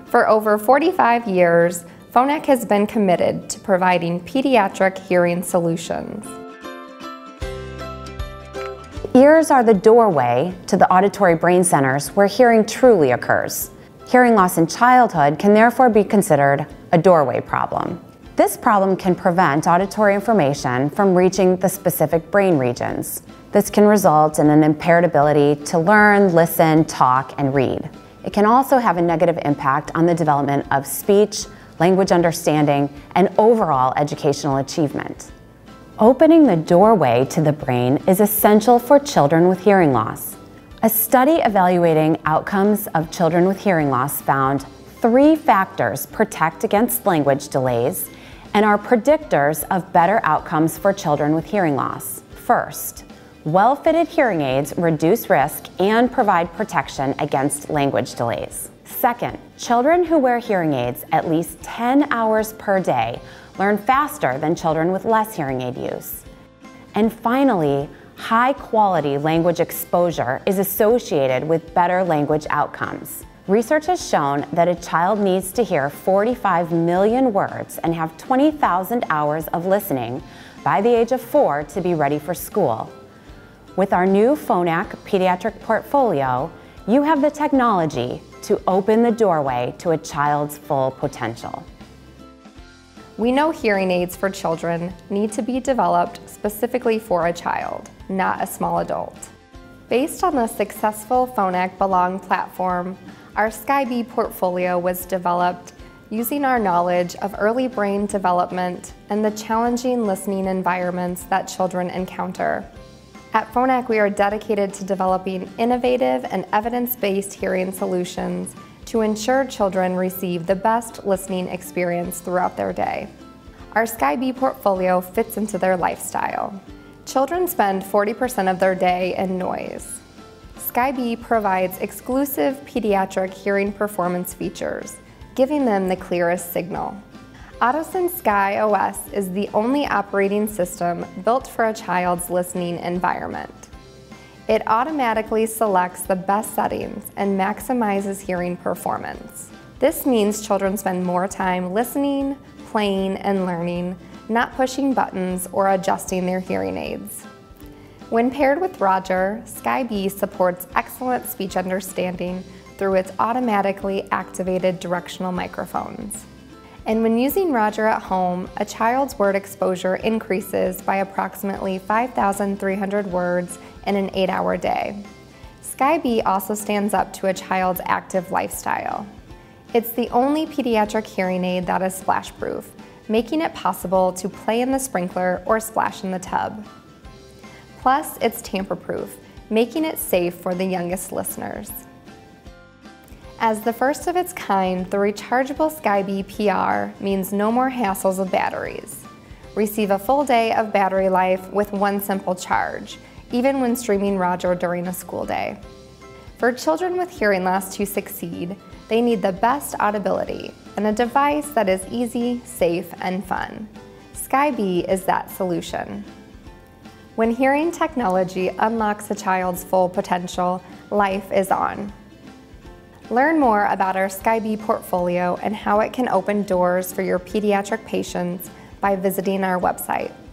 For over 45 years, Phonak has been committed to providing pediatric hearing solutions. Ears are the doorway to the auditory brain centers where hearing truly occurs. Hearing loss in childhood can therefore be considered a doorway problem. This problem can prevent auditory information from reaching the specific brain regions. This can result in an impaired ability to learn, listen, talk, and read. It can also have a negative impact on the development of speech, language understanding, and overall educational achievement. Opening the doorway to the brain is essential for children with hearing loss. A study evaluating outcomes of children with hearing loss found 3 factors protect against language delays and are predictors of better outcomes for children with hearing loss. First, well-fitted hearing aids reduce risk and provide protection against language delays. Second, children who wear hearing aids at least 10 hours per day learn faster than children with less hearing aid use. And finally, high-quality language exposure is associated with better language outcomes. Research has shown that a child needs to hear 45 million words and have 20,000 hours of listening by the age of 4 to be ready for school. With our new Phonak pediatric portfolio, you have the technology to open the doorway to a child's full potential. We know hearing aids for children need to be developed specifically for a child, not a small adult. Based on the successful Phonak Belong platform, our Sky B portfolio was developed using our knowledge of early brain development and the challenging listening environments that children encounter. At Phonak, we are dedicated to developing innovative and evidence-based hearing solutions to ensure children receive the best listening experience throughout their day. Our Sky B portfolio fits into their lifestyle. Children spend 40% of their day in noise. Sky B provides exclusive pediatric hearing performance features, giving them the clearest signal. Phonak Sky OS is the only operating system built for a child's listening environment. It automatically selects the best settings and maximizes hearing performance. This means children spend more time listening, playing, and learning, not pushing buttons or adjusting their hearing aids. When paired with Roger, Sky B supports excellent speech understanding through its automatically activated directional microphones. And when using Roger at home, a child's word exposure increases by approximately 5,300 words in an 8-hour day. Sky B also stands up to a child's active lifestyle. It's the only pediatric hearing aid that is splash-proof, making it possible to play in the sprinkler or splash in the tub. Plus, it's tamper-proof, making it safe for the youngest listeners. As the first of its kind, the rechargeable Sky B PR means no more hassles with batteries. Receive a full day of battery life with one simple charge, even when streaming Roger during a school day. For children with hearing loss to succeed, they need the best audibility and a device that is easy, safe, and fun. Sky B is that solution. When hearing technology unlocks a child's full potential, life is on. Learn more about our Sky B portfolio and how it can open doors for your pediatric patients by visiting our website.